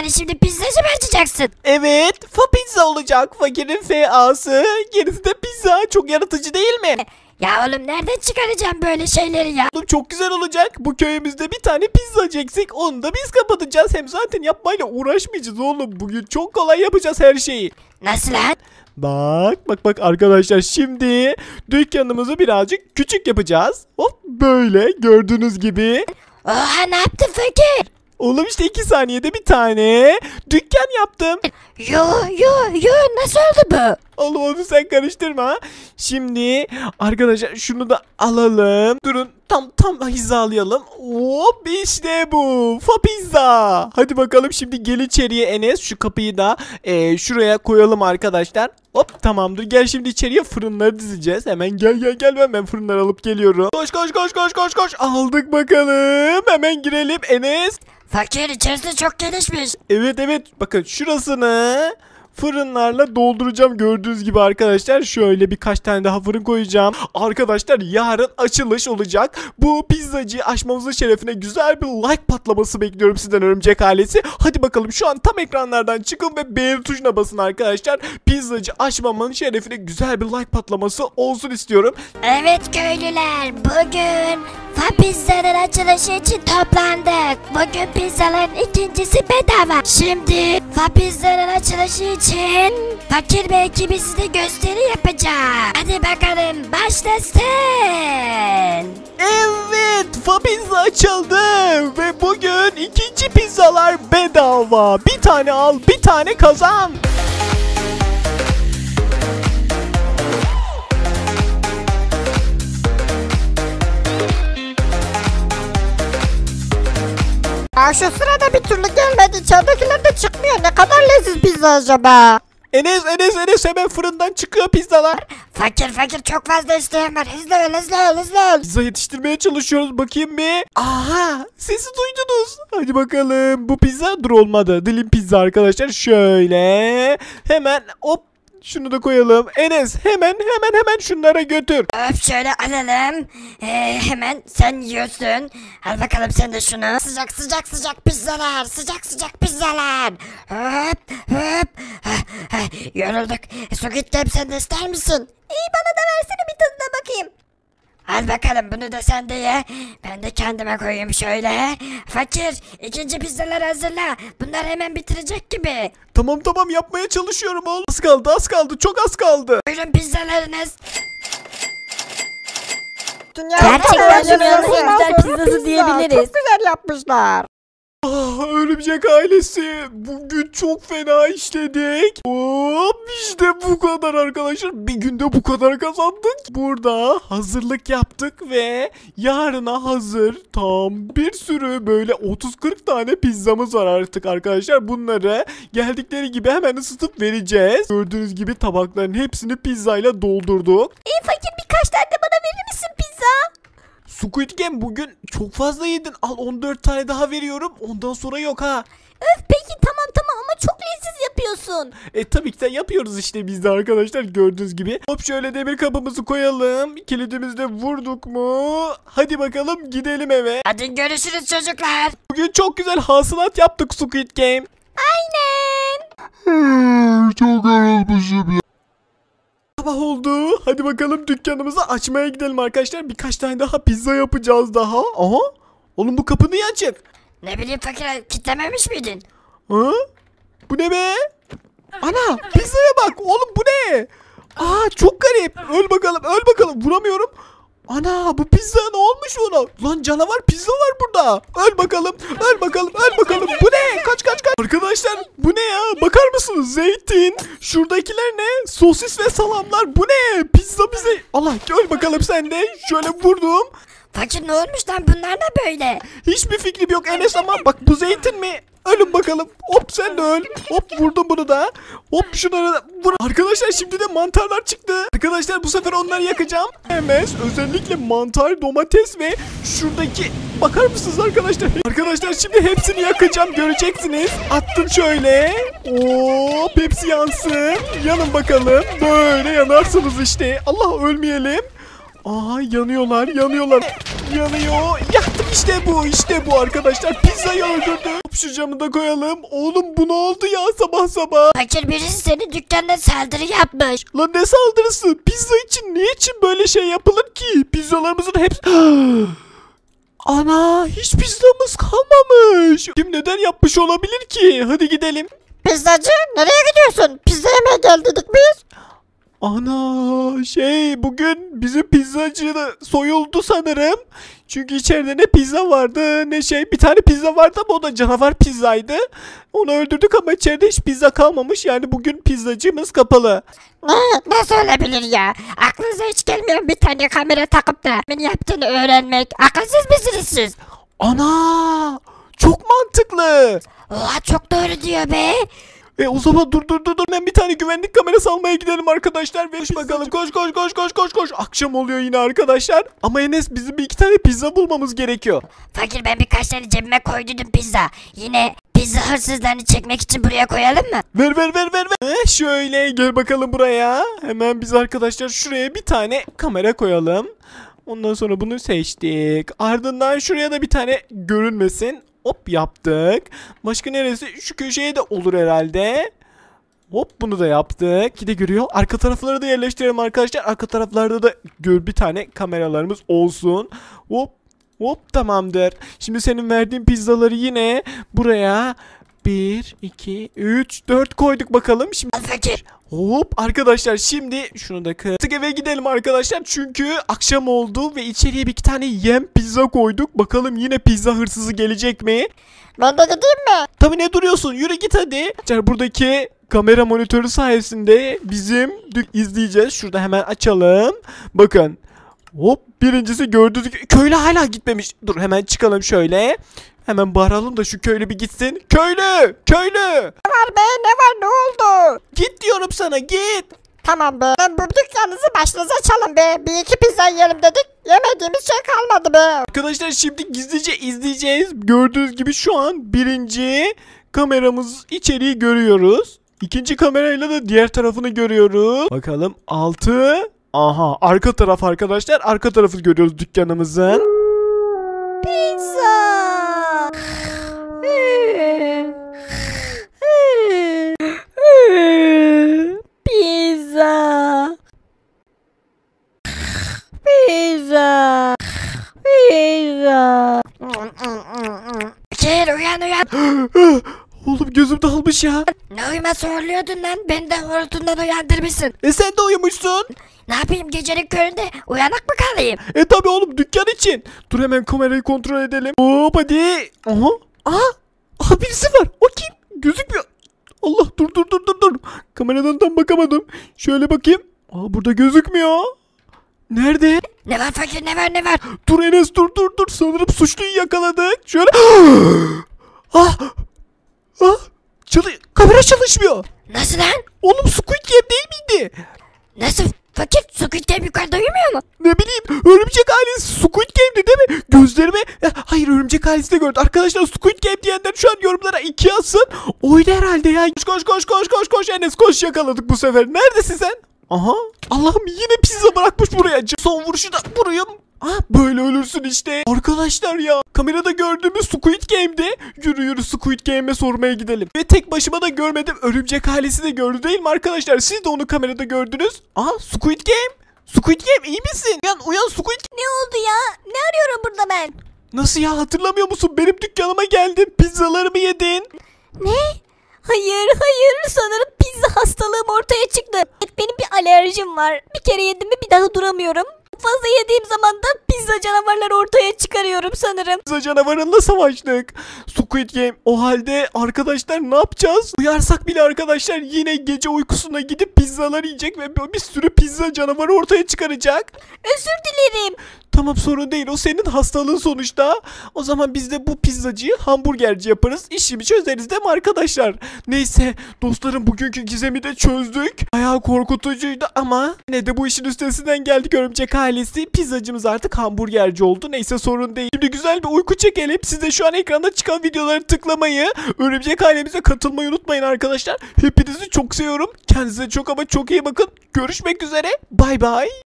Yani şimdi pizzacı mı açacaksın? Evet, fa pizza olacak. Fakirin F-A'sı. Gerisi de pizza. Çok yaratıcı değil mi? Ya oğlum nereden çıkaracağım böyle şeyleri ya? Oğlum çok güzel olacak. Bu köyümüzde bir tane pizzacı eksik. Onu da biz kapatacağız. Hem zaten yapmayla uğraşmayacağız oğlum. Bugün çok kolay yapacağız her şeyi. Nasıl lan? Bak arkadaşlar, şimdi dükkanımızı birazcık küçük yapacağız. Hop, böyle gördüğünüz gibi. Oha, ne yaptın fakir? Oğlum işte 2 saniyede bir tane dükkan yaptım. Yo nasıl oldu bu? Oğlum onu sen karıştırma. Şimdi arkadaşlar şunu da alalım. Durun, tam hizalayalım. Hop, işte bu. Fa pizza. Hadi bakalım, şimdi gel içeriye Enes. Şu kapıyı da şuraya koyalım arkadaşlar. Hop, tamamdır. Gel şimdi içeriye, fırınları dizeceğiz. Hemen gel ben fırınları alıp geliyorum. Koş. Aldık bakalım. Hemen girelim Enes. Fakir, içerisi çok gelişmiş. Evet. Bakın şurasını fırınlarla dolduracağım gördüğünüz gibi arkadaşlar. Şöyle birkaç tane daha fırın koyacağım. Arkadaşlar yarın açılış olacak. Bu pizzacıyı açmamızın şerefine güzel bir like patlaması bekliyorum sizden örümcek ailesi. Hadi bakalım, şu an tam ekranlardan çıkın ve beğeni tuşuna basın arkadaşlar. Pizzacı açmamın şerefine güzel bir like patlaması olsun istiyorum. Evet köylüler, bugün Fa Pizza'nın açılışı için toplandık. Bugün pizzaların ikincisi bedava. Şimdi Fa Pizza'nın açılışı için Fakir ve ekibi size gösteri yapacak. Hadi bakalım, başlasın. Evet, Fa Pizza açıldı ve bugün ikinci pizzalar bedava. Bir tane al, bir tane kazan. Ya şu sırada bir türlü gelmedi. İçeridekiler de çıkmıyor. Ne kadar leziz pizza acaba? Enes hemen fırından çıkıyor pizzalar. Fakir çok fazla isteyen var. Hızlı. Pizza yetiştirmeye çalışıyoruz, bakayım bir. Aha, sesi duydunuz. Hadi bakalım, bu pizza olmadı. Dilim pizza arkadaşlar. Şöyle hemen hop, şunu da koyalım. Enes hemen şunlara götür. Hop, şöyle alalım. Hemen sen yiyorsun. Al bakalım sen de şunu. Sıcak pizzalar. Sıcak pizzalar. Hop. Yorulduk. Squid Game, sen de ister misin? İyi, bana da versene bir tadına bakayım. Al bakalım, bunu da sen de ye. Ben de kendime koyayım şöyle. Fakir, ikinci pizzaları hazırla. Bunlar hemen bitirecek gibi. Tamam yapmaya çalışıyorum oğlum. Az kaldı, çok az kaldı. Buyurun pizzalarınız. Gerçekten dünyanın en güzel pizzası diyebiliriz. Çok güzel yapmışlar. Örümcek ailesi, bugün çok fena işledik. Hop, işte bu kadar arkadaşlar. Bir günde bu kadar kazandık. Burada hazırlık yaptık ve yarına hazır tam bir sürü böyle 30-40 tane pizzamız var artık arkadaşlar. Bunları geldikleri gibi hemen ısıtıp vereceğiz. Gördüğünüz gibi tabakların hepsini pizzayla doldurduk. Fakir, birkaç tane de bana verir misin pizza? Squid Game, bugün çok fazla yedin. Al, 14 tane daha veriyorum. Ondan sonra yok ha. Peki tamam ama çok leziz yapıyorsun. Tabii ki de yapıyoruz işte biz de arkadaşlar, gördüğünüz gibi. Hop, şöyle demir kapımızı koyalım. Kilidimizi de vurduk mu? Hadi bakalım, gidelim eve. Hadi görüşürüz çocuklar. Bugün çok güzel hasılat yaptık Squid Game. Aynen. Çok yorulmuşum ya. Sabah oldu. Hadi bakalım, dükkanımızı açmaya gidelim arkadaşlar. Birkaç tane daha pizza yapacağız daha. Aha. Oğlum, bu kapı niye açık? Ne bileyim fakir, kitlememiş miydin? Ha? Bu ne be? Ana, pizzaya bak. Oğlum, bu ne? Aa, çok garip. Öl bakalım. Vuramıyorum. Ana, bu pizza ne olmuş ona? Lan canavar pizza var burada. Öl bakalım. Bu ne? Kaç. Arkadaşlar, bu ne ya? Bakar mısınız? Zeytin. Şuradakiler ne? Sosis ve salamlar. Bu ne? Pizza bize. Allah, öl bakalım sen de. Şöyle vurdum. Fakir, ne olmuş lan, bunlar ne böyle? Hiçbir fikrim yok Enes, ama bak, bu zeytin mi? Ölün bakalım. Hop, sen de öl. Hop, vurdum bunu da. Hop, şunları da vur. Arkadaşlar, şimdi de mantarlar çıktı. Arkadaşlar, bu sefer onları yakacağım. Hemen özellikle mantar, domates ve şuradaki, bakar mısınız arkadaşlar? Arkadaşlar, şimdi hepsini yakacağım, göreceksiniz. Attım şöyle. Hop, hepsi yansın. Yanın bakalım. Böyle yanarsınız işte. Allah, ölmeyelim. Aa, yanıyor. Yanıyor. Yaktım İşte bu arkadaşlar. Pizzayı öldürdü. Şu camı da koyalım. Oğlum bu ne oldu ya sabah sabah? Fakir birisi senin dükkanına saldırı yapmış. Lan ne saldırısı? Pizza için niçin böyle şey yapılır ki? Pizzalarımızın hepsi... Ana hiç pizzamız kalmamış. Kim neden yapmış olabilir ki? Hadi gidelim. Pizzacı nereye gidiyorsun? Pizza yemeye geldik biz. Ana bugün bizim pizzacı da soyuldu sanırım. Çünkü içeride ne pizza vardı ne bir tane pizza vardı ama o da canavar pizzaydı. Onu öldürdük ama içeride hiç pizza kalmamış. Yani bugün pizzacımız kapalı. Nasıl olabilir ya? Aklınıza hiç gelmiyor bir tane kamera takıp da Kimin yaptığını öğrenmek. Akılsız mısınız siz? Ana çok mantıklı. Oha çok doğru diyor be. O zaman dur. Hemen bir tane güvenlik kamerası almaya gidelim arkadaşlar. Koş bakalım koş. Akşam oluyor yine arkadaşlar. Ama Enes bizim bir iki tane pizza bulmamız gerekiyor. Fakir ben birkaç tane cebime koydum pizza. Yine pizza hırsızlarını çekmek için buraya koyalım mı? Ver. Şöyle gel bakalım buraya. Hemen biz arkadaşlar şuraya bir tane kamera koyalım. Ondan sonra bunu seçtik. Ardından şuraya da bir tane görünmesin. Hop yaptık. Başka neresi? Şu köşeye de olur herhalde. Hop bunu da yaptık. Ki de görüyor. Arka tarafları da yerleştirelim arkadaşlar. Arka taraflarda da bir tane kameralarımız olsun. Hop tamamdır. Şimdi senin verdiğin pizzaları yine buraya 1, 2, 3, 4 koyduk bakalım. Şimdi Al fakir. hop arkadaşlar şimdi şunu da kırdık eve gidelim arkadaşlar. Çünkü akşam oldu ve içeriye bir iki tane yem pizza koyduk. Bakalım yine pizza hırsızı gelecek mi? ben de gideyim mi? Tabii ne duruyorsun? Yürü git hadi. Buradaki kamera monitörü sayesinde bizim izleyeceğiz. Şurada hemen açalım. Bakın. Hop birincisi gördüğünüz gibi köylü hala gitmemiş. Dur hemen çıkalım şöyle. Hemen bağıralım da şu köylü bir gitsin. Köylü! Ne var be ne var ne oldu? Git diyorum sana git. Tamam be. Ben bu dükkanınızı başınıza çalın be. Bir iki pizza yiyelim dedik. Yemediğimiz şey kalmadı be. Arkadaşlar şimdi gizlice izleyeceğiz. Gördüğünüz gibi şu an birinci kameramız içeriği görüyoruz. İkinci kamerayla da diğer tarafını görüyoruz. Bakalım 6. Aha arka taraf arkadaşlar. Arka tarafı görüyoruz dükkanımızın. Pizza. Pizza. Fakir uyan. Oğlum gözüm dalmış ya. Ne uyuması horluyordun lan? Beni de horultundan uyandırmışsın. Sen de uyumuşsun. Ne yapayım gecenin köründe uyanık mı kalayım? Tabi oğlum dükkan için. Dur hemen kamerayı kontrol edelim. Hop hadi. Aha birisi var. O kim? Gözükmüyor. Allah dur. Kameradan tam bakamadım. Şöyle bakayım. Burada gözükmüyor. Nerede? Ne var fakir ne var? Dur Enes dur. Sanırım suçluyu yakaladık. Şöyle. Kamera çalışmıyor. Nasıl lan? Oğlum Squid Game değil miydi? Nasıl? Fakir Squid Game yukarıda uyumuyor mu? Ne bileyim örümcek ailesi Squid Game'di değil mi? Gözlerime hayır örümcek ailesi de gördü. Arkadaşlar Squid Game diyenler şu an yorumlara 2 yazsın. Oydu herhalde ya. Koş Enes koş yakaladık bu sefer. Neredesin sen? Aha Allah'ım yine pizza bırakmış buraya. Son vuruşu da vurayım. Böyle ölürsün işte. Arkadaşlar ya kamerada gördüğümüz Squid Game'di. Yürü Squid Game'e sormaya gidelim. Ve tek başıma da görmedim. Örümcek ailesi de gördü değil mi arkadaşlar? Siz de onu kamerada gördünüz. Squid Game iyi misin? Uyan Squid Game. Ne oldu ya? Ne arıyorum burada ben? Nasıl ya hatırlamıyor musun? Benim dükkanıma geldin. Pizzalarımı yedin. Ne? Hayır sanırım pizza hastalığım ortaya çıktı. Benim bir alerjim var. Bir kere yedim mi bir daha duramıyorum. Fazla yediğim zaman da pizza canavarları ortaya çıkarıyorum sanırım. Pizza canavarınla savaştık. Squid Game. O halde arkadaşlar ne yapacağız? Uyarsak bile arkadaşlar yine gece uykusuna gidip pizzalar yiyecek ve bir sürü pizza canavarı ortaya çıkaracak. Özür dilerim. Tamam sorun değil o senin hastalığın sonuçta. O zaman biz de bu pizzacıyı hamburgerci yaparız. İşimi çözeriz değil mi arkadaşlar? Neyse dostlarım bugünkü gizemi de çözdük. Bayağı korkutucuydu ama yine de bu işin üstesinden geldik örümcek ailesi. Pizzacımız artık hamburgerci oldu. Neyse sorun değil. Şimdi güzel bir uyku çekelim. Siz de şu an ekranda çıkan videoları tıklamayı, örümcek ailemize katılmayı unutmayın arkadaşlar. Hepinizi çok seviyorum. Kendinize çok ama çok iyi bakın. Görüşmek üzere. Bay bay.